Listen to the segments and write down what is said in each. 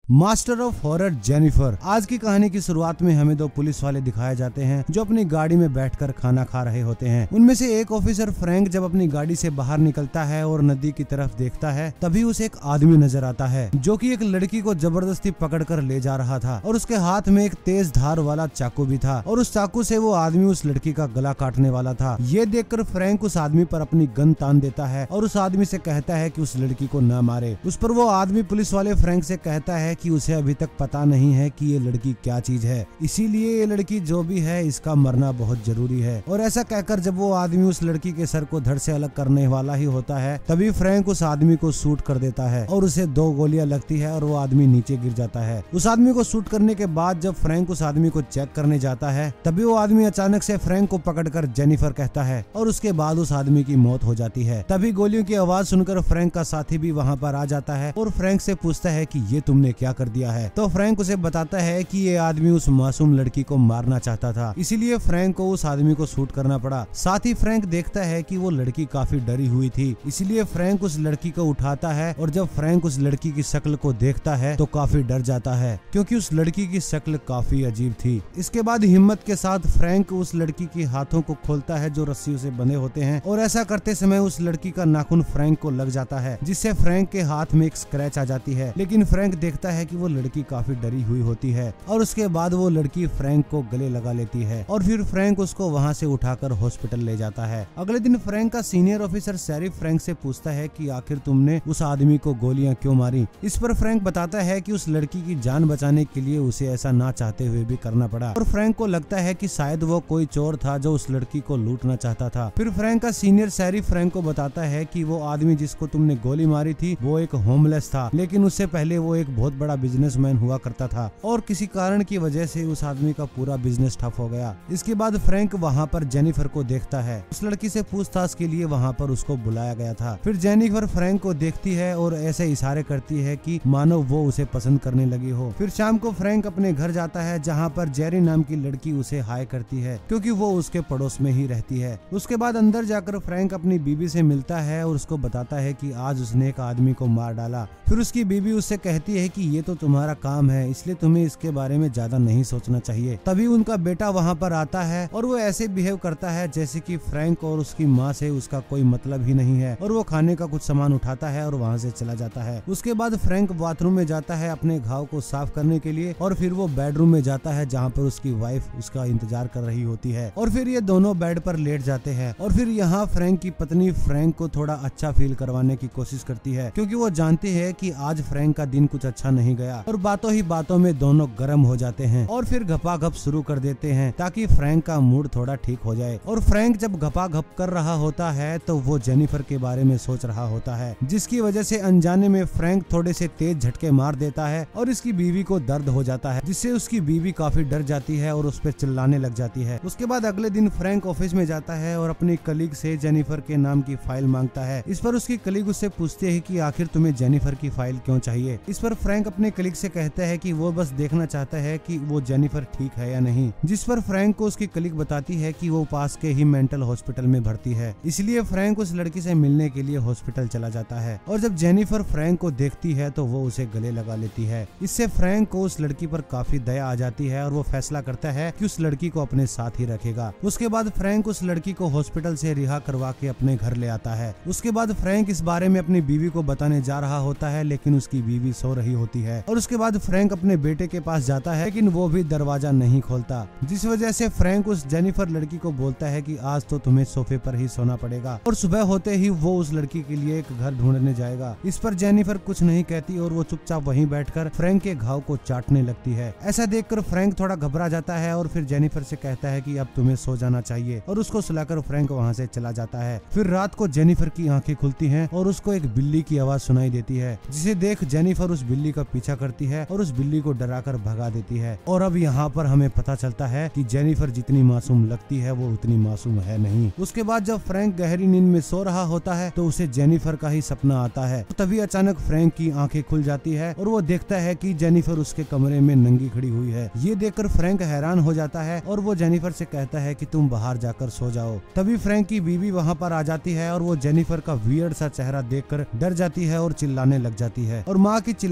Master of horror Jennifer. आज की कहानी की शुरुआत में हमें दो पुलिस वाले दिखाए जाते हैं जो अपनी गाड़ी में बैठकर खाना खा रहे होते हैं। उनमें से एक ऑफिसर फ्रैंक जब अपनी गाड़ी से बाहर निकलता है और नदी की तरफ देखता है, तभी उसे एक आदमी नजर आता है जो कि एक लड़की को जबरदस्ती पकड़कर ले जा रहा था और उसके हाथ में एक तेज धार वाला चाकू भी था और उस चाकू से वो आदमी उस लड़की का गला काटने वाला था। ये देखकर फ्रैंक उस आदमी पर अपनी गन तान देता है और उस आदमी से कहता है कि उस लड़की को न मारे। उस पर वो आदमी पुलिस वाले फ्रैंक से कहता है कि उसे अभी तक पता नहीं है कि ये लड़की क्या चीज है, इसीलिए ये लड़की जो भी है इसका मरना बहुत जरूरी है। और ऐसा कहकर जब वो आदमी उस लड़की के सर को धड़ से अलग करने वाला ही होता है, तभी फ्रैंक उस आदमी को शूट कर देता है और उसे 2 गोलियां लगती है और वो आदमी नीचे गिर जाता है। उस आदमी को शूट करने के बाद जब फ्रैंक उस आदमी को चेक करने जाता है, तभी वो आदमी अचानक से फ्रैंक को पकड़कर जेनिफर कहता है और उसके बाद उस आदमी की मौत हो जाती है। तभी गोलियों की आवाज सुनकर फ्रैंक का साथी भी वहाँ पर आ जाता है और फ्रैंक से पूछता है कि ये तुमने क्या कर दिया है। तो फ्रैंक उसे बताता है कि ये आदमी उस मासूम लड़की को मारना चाहता था, इसीलिए फ्रैंक को उस आदमी को शूट करना पड़ा। साथ ही फ्रैंक देखता है कि वो लड़की काफी डरी हुई थी, इसीलिए फ्रैंक उस लड़की को उठाता है और जब फ्रैंक उस लड़की की शक्ल को देखता है तो काफी डर जाता है क्योंकि उस लड़की की शक्ल काफी अजीब थी। इसके बाद हिम्मत के साथ फ्रैंक उस लड़की के हाथों को खोलता है जो रस्सियों से बंधे होते हैं और ऐसा करते समय उस लड़की का नाखून फ्रैंक को लग जाता है, जिससे फ्रैंक के हाथ में एक स्क्रैच आ जाती है। लेकिन फ्रैंक देखता है कि वो लड़की काफी डरी हुई होती है और उसके बाद वो लड़की फ्रैंक को गले लगा लेती है और फिर फ्रैंक उसको वहाँ से उठाकर हॉस्पिटल ले जाता है। अगले दिन फ्रैंक का सीनियर ऑफिसर शेरिफ फ्रैंक से पूछता है कि आखिर तुमने उस आदमी को गोलियां क्यों मारी। इस पर फ्रैंक बताता है कि उस लड़की की जान बचाने के लिए उसे ऐसा ना चाहते हुए भी करना पड़ा और फ्रैंक को लगता है कि शायद वो कोई चोर था जो उस लड़की को लूटना चाहता था। फिर फ्रैंक का सीनियर शेरिफ फ्रैंक को बताता है कि वो आदमी जिसको तुमने गोली मारी थी वो एक होमलेस था, लेकिन उससे पहले वो एक बहुत बड़ा बिजनेसमैन हुआ करता था और किसी कारण की वजह से उस आदमी का पूरा बिजनेस ठप हो गया। इसके बाद फ्रैंक वहाँ पर जेनिफर को देखता है। उस लड़की से पूछताछ के लिए वहाँ पर उसको बुलाया गया था। फिर जेनिफर फ्रैंक को देखती है और ऐसे इशारे करती है कि मानो वो उसे पसंद करने लगी हो। फिर शाम को फ्रैंक अपने घर जाता है जहाँ पर जेरी नाम की लड़की उसे हाय करती है क्योंकि वो उसके पड़ोस में ही रहती है। उसके बाद अंदर जाकर फ्रैंक अपनी बीबी से मिलता है और उसको बताता है कि आज उसने एक आदमी को मार डाला। फिर उसकी बीबी उससे कहती है कि ये तो तुम्हारा काम है, इसलिए तुम्हें इसके बारे में ज्यादा नहीं सोचना चाहिए। तभी उनका बेटा वहाँ पर आता है और वो ऐसे बिहेव करता है जैसे कि फ्रैंक और उसकी माँ से उसका कोई मतलब ही नहीं है और वो खाने का कुछ सामान उठाता है और वहाँ से चला जाता है। उसके बाद फ्रैंक बाथरूम में जाता है अपने घाव को साफ करने के लिए और फिर वो बेडरूम में जाता है जहाँ पर उसकी वाइफ उसका इंतजार कर रही होती है और फिर ये दोनों बेड पर लेट जाते हैं और फिर यहाँ फ्रैंक की पत्नी फ्रैंक को थोड़ा अच्छा फील करवाने की कोशिश करती है क्योंकि वो जानती है कि आज फ्रैंक का दिन कुछ अच्छा नहीं गया और बातों ही बातों में दोनों गर्म हो जाते हैं और फिर घपाघप शुरू कर देते हैं ताकि फ्रैंक का मूड थोड़ा ठीक हो जाए। और फ्रैंक जब घपाघप कर रहा होता है तो वो जेनिफर के बारे में सोच रहा होता है, जिसकी वजह से अनजाने में फ्रैंक थोड़े से तेज झटके मार देता है और इसकी बीवी को दर्द हो जाता है, जिससे उसकी बीवी काफी डर जाती है और उस पर चिल्लाने लग जाती है। उसके बाद अगले दिन फ्रैंक ऑफिस में जाता है और अपनी कलीग से जेनिफर के नाम की फाइल मांगता है। इस पर उसकी कलीग उससे पूछते है कि आखिर तुम्हें जेनिफर की फाइल क्यों चाहिए। इस पर फ्रैंक अपने कलीग से कहता है कि वो बस देखना चाहता है कि वो जेनिफर ठीक है या नहीं। जिस पर फ्रैंक को उसकी कलीग बताती है कि वो पास के ही मेंटल हॉस्पिटल में भर्ती है, इसलिए फ्रैंक उस लड़की से मिलने के लिए हॉस्पिटल चला जाता है और जब जेनिफर फ्रैंक को देखती है तो वो उसे गले लगा लेती है। इससे फ्रैंक को उस लड़की पर काफी दया आ जाती है और वो फैसला करता है कि उस लड़की को अपने साथ ही रखेगा। उसके बाद फ्रैंक उस लड़की को हॉस्पिटल से रिहा करवा के अपने घर ले आता है। उसके बाद फ्रैंक इस बारे में अपनी बीवी को बताने जा रहा होता है, लेकिन उसकी बीवी सो रही होती है और उसके बाद फ्रैंक अपने बेटे के पास जाता है, लेकिन वो भी दरवाजा नहीं खोलता, जिस वजह से फ्रैंक उस जेनिफर लड़की को बोलता है कि आज तो तुम्हें सोफे पर ही सोना पड़ेगा और सुबह होते ही वो उस लड़की के लिए एक घर ढूंढने जाएगा। इस पर जेनिफर कुछ नहीं कहती और वो चुपचाप वहीं बैठकर फ्रैंक के घाव को चाटने लगती है। ऐसा देखकर फ्रैंक थोड़ा घबरा जाता है और फिर जेनिफर से कहता है कि अब तुम्हें सो जाना चाहिए और उसको सुलाकर फ्रैंक वहाँ से चला जाता है। फिर रात को जेनिफर की आंखें खुलती हैं और उसको एक बिल्ली की आवाज सुनाई देती है, जिसे देख जेनिफर उस बिल्ली का पीछा करती है और उस बिल्ली को डराकर भगा देती है। और अब यहाँ पर हमें पता चलता है कि जेनिफर जितनी मासूम लगती है वो उतनी मासूम है नहीं। उसके बाद जब फ्रैंक गहरी नींद में सो रहा होता है तो उसे जेनिफर का ही सपना आता है। तो तभी अचानक फ्रैंक की आंखें खुल जाती है और वो देखता है कि जेनिफर उसके कमरे में नंगी खड़ी हुई है। ये देखकर फ्रैंक हैरान हो जाता है और वो जेनिफर से कहता है कि तुम बाहर जाकर सो जाओ। तभी फ्रैंक की बीवी वहाँ पर आ जाती है और वो जेनिफर का वियर्ड सा चेहरा देखकर डर जाती है और चिल्लाने लग जाती है और माँ की चिल्लाने की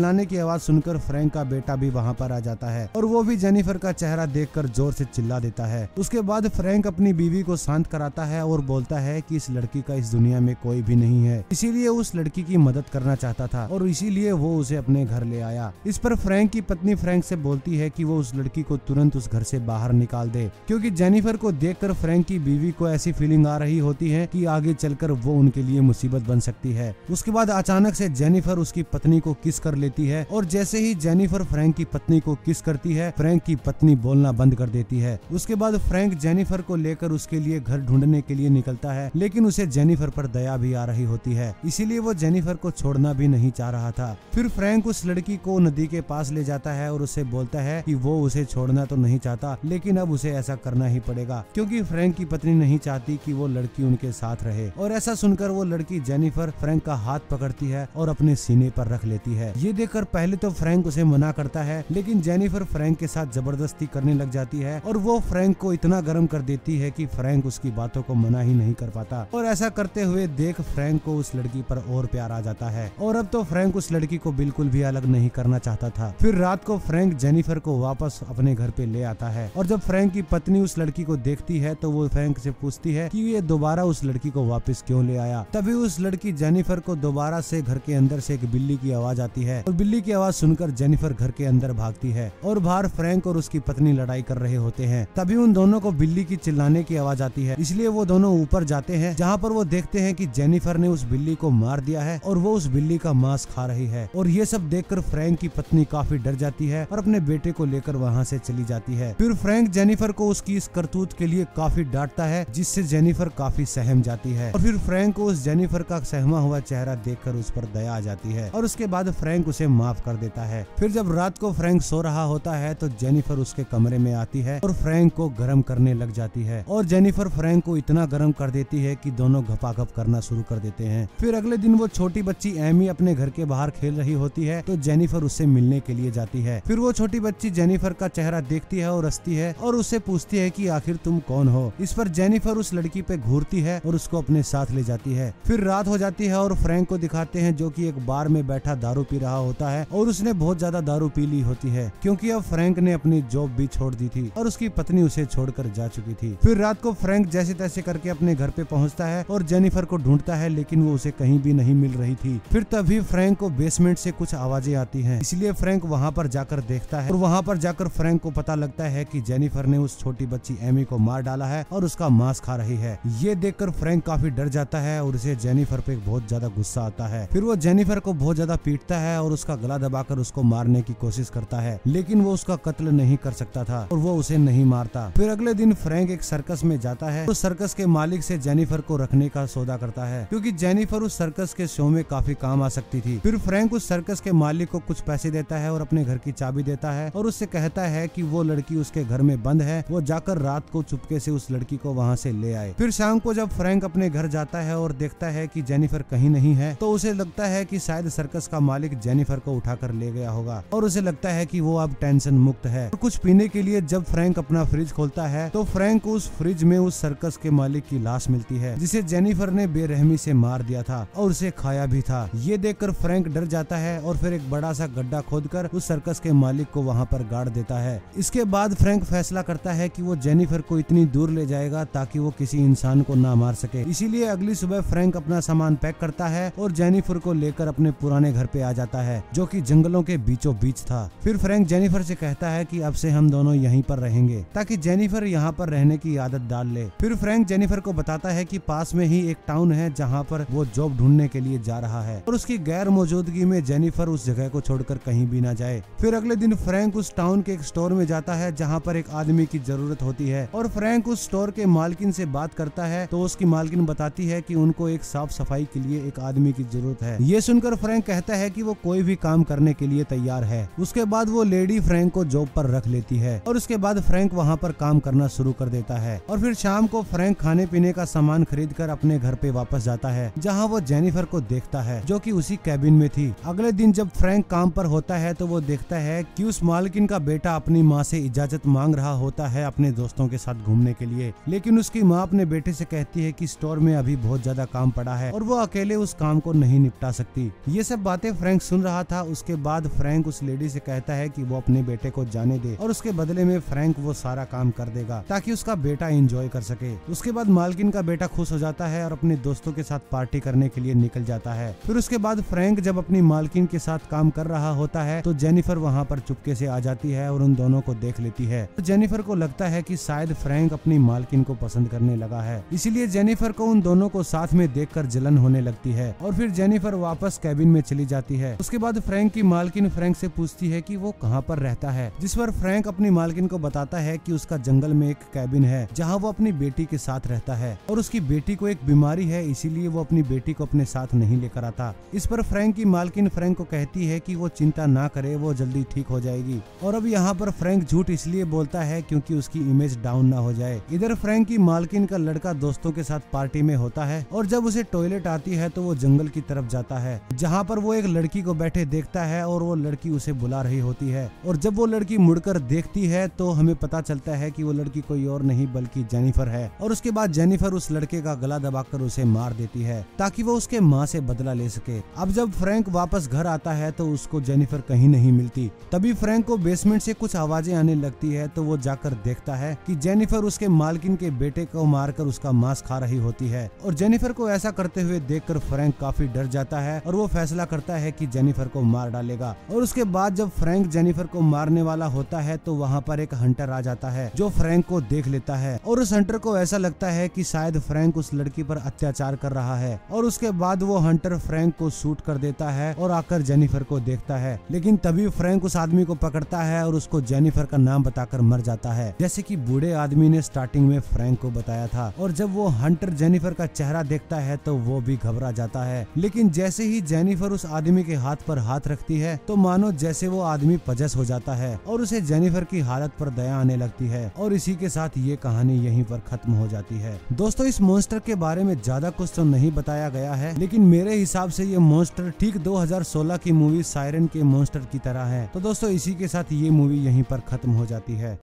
आवाज सुनकर फ्रैंक का बेटा भी वहाँ पर आ जाता है और वो भी जेनिफर का चेहरा देखकर जोर से चिल्ला देता है। उसके बाद फ्रैंक अपनी बीवी को शांत कराता है और बोलता है कि इस लड़की का इस दुनिया में कोई भी नहीं है, इसीलिए उस लड़की की मदद करना चाहता था और इसीलिए वो उसे अपने घर ले आया। इस पर फ्रैंक की पत्नी फ्रैंक से बोलती है कि वो उस लड़की को तुरंत उस घर से बाहर निकाल दे, क्योंकि जेनिफर को देखकर फ्रैंक की बीवी को ऐसी फीलिंग आ रही होती है कि आगे चलकर वो उनके लिए मुसीबत बन सकती है। उसके बाद अचानक से जेनिफर उसकी पत्नी को किस कर लेती है और जैसे ही जेनिफर फ्रैंक की पत्नी को किस करती है, फ्रैंक की पत्नी बोलना बंद कर देती है। उसके बाद फ्रैंक जेनिफर को लेकर उसके लिए घर ढूंढने के लिए निकलता है, लेकिन उसे जेनिफर पर दया भी आ रही होती है, इसीलिए वो जेनिफर को छोड़ना भी नहीं चाह रहा था। फिर फ्रैंक उस लड़की को नदी के पास ले जाता है और उसे बोलता है कि वो उसे छोड़ना तो नहीं चाहता, लेकिन अब उसे ऐसा करना ही पड़ेगा, क्योंकि फ्रैंक की पत्नी नहीं चाहती कि वो लड़की उनके साथ रहे। और ऐसा सुनकर वो लड़की जेनिफर फ्रैंक का हाथ पकड़ती है और अपने सीने पर रख लेती है। ये देखकर पहले तो फ्रैंक उसे मना करता है, लेकिन जेनिफर फ्रैंक के साथ जबरदस्ती करने लग जाती है और वो फ्रैंक को इतना गर्म कर देती है कि फ्रैंक उसकी बातों को मना ही नहीं कर पाता। और ऐसा करते हुए देख फ्रैंक को उस लड़की पर और प्यार आ जाता है और अब तो फ्रैंक उस लड़की को बिल्कुल भी अलग नहीं करना चाहता था। फिर रात को फ्रैंक जेनिफर को वापस अपने घर पे ले आता है और जब फ्रैंक की पत्नी उस लड़की को देखती है तो वो फ्रैंक से पूछती है कि ये दोबारा उस लड़की को वापस क्यों ले आया। तभी उस लड़की जेनिफर को दोबारा से घर के अंदर से एक बिल्ली की आवाज आती है और बिल्ली की आवाज सुनकर जेनिफर घर के अंदर भागती है और बाहर फ्रैंक और उसकी पत्नी लड़ाई कर रहे होते हैं। तभी उन दोनों को बिल्ली की चिल्लाने की आवाज आती है, इसलिए वो दोनों ऊपर जाते हैं, जहाँ पर वो देखते हैं कि जेनिफर ने उस बिल्ली को मार दिया है और वो उस बिल्ली का मांस खा रही है। और ये सब देखकर फ्रैंक की पत्नी काफी डर जाती है और अपने बेटे को लेकर वहाँ से चली जाती है। फिर फ्रैंक जेनिफर को उसकी इस करतूत के लिए काफी डांटता है, जिससे जेनिफर काफी सहम जाती है और फिर फ्रैंक को उस जेनिफर का सहमा हुआ चेहरा देखकर उस पर दया आ जाती है और उसके बाद फ्रैंक उसे माफ कर देता है। फिर जब रात को फ्रैंक सो रहा होता है तो जेनिफर उसके कमरे में आती है और फ्रैंक को गर्म करने लग जाती है और जेनिफर फ्रैंक को इतना गर्म कर देती है कि दोनों घपाघप करना शुरू कर देते हैं। फिर अगले दिन वो छोटी बच्ची एमी अपने घर के बाहर खेल रही होती है तो जेनिफर उससे मिलने के लिए जाती है। फिर वो छोटी बच्ची जेनिफर का चेहरा देखती है और हंसती है और उससे पूछती है कि आखिर तुम कौन हो। इस पर जेनिफर उस लड़की पे घूरती है और उसको अपने साथ ले जाती है। फिर रात हो जाती है और फ्रैंक को दिखाते हैं जो कि एक बार में बैठा दारू पी रहा होता है और उसने बहुत ज्यादा दारू पी ली होती है, क्योंकि अब फ्रैंक ने अपनी जॉब भी छोड़ दी थी और उसकी पत्नी उसे छोड़कर जा चुकी थी। फिर रात को फ्रैंक जैसे तैसे करके अपने घर पे पहुंचता है और जेनिफर को ढूंढता है, लेकिन वो उसे कहीं भी नहीं मिल रही थी। फिर तभी फ्रैंक को बेसमेंट से कुछ आवाजें आती हैं, इसलिए फ्रैंक वहां पर जाकर देखता है और वहां पर जाकर फ्रैंक को पता लगता है कि जेनिफर ने उस छोटी बच्ची एमी को मार डाला है और उसका मांस खा रही है। ये देखकर फ्रैंक काफी डर जाता है और उसे जेनिफर पे बहुत ज्यादा गुस्सा आता है। फिर वो जेनिफर को बहुत ज्यादा पीटता है और उसका गला दबाकर उसको मारने की कोशिश करता है, लेकिन वो उसका कत्ल नहीं कर सकता था और वो उसे नहीं मारता। फिर अगले दिन फ्रैंक एक सर्कस में जाता है, उस सर्कस के मालिक से जेनिफर को रखने का सौदा करता है, क्योंकि जेनिफर उस सर्कस के शो में काफी काम आ सकती थी। फिर फ्रैंक उस सर्कस के मालिक को कुछ पैसे देता है और अपने घर की चाबी देता है और उससे कहता है कि वो लड़की उसके घर में बंद है, वो जाकर रात को चुपके से उस लड़की को वहाँ से ले आए। फिर शाम को जब फ्रैंक अपने घर जाता है और देखता है कि जेनिफर कहीं नहीं है तो उसे लगता है कि शायद सर्कस का मालिक जेनिफर को उठाकर ले गया होगा और उसे लगता है कि वो अब टेंशन मुक्त है। और कुछ पीने के लिए जब फ्रैंक अपना फ्रिज खोलता है तो फ्रैंक को उस फ्रिज में उस सर्कस के मालिक की लाश मिलती है, जिसे जेनिफर ने बेरहमी से मार दिया था और उसे खाया भी था। ये देखकर फ्रैंक डर जाता है और फिर एक बड़ा सा गड्ढा खोदकर उस सर्कस के मालिक को वहाँ पर गाड़ देता है। इसके बाद फ्रैंक फैसला करता है कि वो जेनिफर को इतनी दूर ले जाएगा ताकि वो किसी इंसान को ना मार सके। इसीलिए अगली सुबह फ्रैंक अपना सामान पैक करता है और जेनिफर को लेकर अपने पुराने घर पे आ जाता है, जो कि जंगलों के बीचों बीच था। फिर फ्रैंक जेनिफर से कहता है कि अब से हम दोनों यहीं पर रहेंगे, ताकि जेनिफर यहाँ पर रहने की आदत डाल ले। फिर फ्रैंक जेनिफर को बताता है कि पास में ही एक टाउन है जहाँ पर वो जॉब ढूंढने के लिए जा रहा है और उसकी गैर मौजूदगी में जेनिफर उस जगह को छोड़कर कहीं भी ना जाए। फिर अगले दिन फ्रैंक उस टाउन के एक स्टोर में जाता है जहाँ पर एक आदमी की जरूरत होती है और फ्रैंक उस स्टोर के मालकिन से बात करता है तो उसकी मालकिन बताती है कि उनको एक साफ सफाई के लिए एक आदमी की जरूरत है। ये सुनकर फ्रैंक कहता है कि वो कोई भी काम करने के लिए तैयार है। उसके बाद वो लेडी फ्रैंक को जॉब पर रख लेती है और उसके बाद फ्रैंक वहाँ पर काम करना शुरू कर देता है। और फिर शाम को फ्रैंक खाने पीने का सामान खरीद कर अपने घर पे वापस जाता है, जहाँ वो जेनिफर को देखता है जो कि उसी कैबिन में थी। अगले दिन जब फ्रैंक काम पर होता है तो वो देखता है कि उस मालकिन का बेटा अपनी माँ से इजाजत मांग रहा होता है अपने दोस्तों के साथ घूमने के लिए, लेकिन उसकी माँ अपने बेटे से कहती है कि स्टोर में अभी बहुत ज्यादा काम पड़ा है और वो अकेले उस काम को नहीं निपटा सकती। ये सब बातें फ्रैंक सुन रहा था। उसके बाद फ्रैंक उस लेडी से कहता है कि वो अपने बेटे को जाने दे और उसके बदले में फ्रैंक वो सारा काम कर देगा ताकि उसका बेटा एंजॉय कर सके। उसके बाद मालकिन का बेटा खुश हो जाता है और अपने दोस्तों के साथ पार्टी करने के लिए निकल जाता है। फिर उसके बाद फ्रैंक जब अपनी मालकिन के साथ काम कर रहा होता है तो जेनिफर वहाँ पर चुपके से आ जाती है और उन दोनों को देख लेती है। तो जेनिफर को लगता है कि शायद फ्रैंक अपनी मालकिन को पसंद करने लगा है, इसीलिए जेनिफर को उन दोनों को साथ में देखकर जलन होने लगती है और फिर जेनिफर वापस कैबिन में चली जाती है। उसके बाद फ्रैंक की मालकिन फ्रैंक से पूछती है कि वो कहाँ पर रहता है, जिस पर फ्रैंक अपनी मालकिन को बताता है कि उसका जंगल में एक कैबिन है जहाँ वो अपनी बेटी के साथ रहता है और उसकी बेटी को एक बीमारी है, इसीलिए वो अपनी बेटी को अपने साथ नहीं लेकर आता। इस पर फ्रैंक की मालकिन फ्रैंक को कहती है कि वो चिंता ना करे, वो जल्दी ठीक हो जाएगी। और अब यहाँ पर फ्रैंक झूठ इसलिए बोलता है क्योंकि उसकी इमेज डाउन ना हो जाए। इधर फ्रैंक की मालकिन का लड़का दोस्तों के साथ पार्टी में होता है और जब उसे टॉयलेट आती है तो वो जंगल की तरफ जाता है जहाँ पर वो एक लड़की को बैठे देखता है और वो लड़की उसे बुला रही होती है। और जब वो लड़की मुड़कर देखती है तो हमें पता चलता है कि वो लड़की कोई और नहीं बल्कि जेनिफर है। और उसके बाद जेनिफर उस लड़के का गला दबाकर उसे मार देती है ताकि वो उसके माँ से बदला ले सके। अब जब फ्रैंक वापस घर आता है तो उसको जेनिफर कहीं नहीं मिलती। तभी फ्रैंक को बेसमेंट से कुछ आवाजें आने लगती है तो वो जाकर देखता है कि जेनिफर उसके मालकिन के बेटे को मारकर उसका मांस खा रही होती है। और जेनिफर को ऐसा करते हुए देखकर फ्रैंक काफी डर जाता है और वो फैसला करता है कि जेनिफर को मार डालेगा। और उसके बाद जब फ्रैंक जेनिफर को मारने वाला होता है तो वहाँ पर एक हंटर आ जाता है जो फ्रैंक को देख लेता है और उस हंटर को ऐसा लगता है कि शायद फ्रैंक उस लड़की पर अत्याचार कर रहा है। और उसके बाद वो हंटर फ्रैंक को शूट कर देता है और आकर जेनिफर को देखता है, लेकिन तभी फ्रैंक उस आदमी को पकड़ता है और उसको जेनिफर का नाम बताकर मर जाता है, जैसे कि बूढ़े आदमी ने स्टार्टिंग में फ्रैंक को बताया था। और जब वो हंटर जेनिफर का चेहरा देखता है तो वो भी घबरा जाता है, लेकिन जैसे ही जेनिफर उस आदमी के हाथ पर हाथ रखती है तो मानो जैसे वो आदमी पजस हो जाता है और उसे जेनिफर की हालत पर दया आने लगती है। और इसी के साथ ये कहानी यहीं पर खत्म हो जाती है। दोस्तों, इस मॉन्स्टर के बारे में ज्यादा कुछ तो नहीं बताया गया है, लेकिन मेरे हिसाब से ये मॉन्स्टर ठीक 2016 की मूवी सायरन के मॉन्स्टर की तरह है। तो दोस्तों, इसी के साथ ये मूवी यहीं पर खत्म हो जाती है।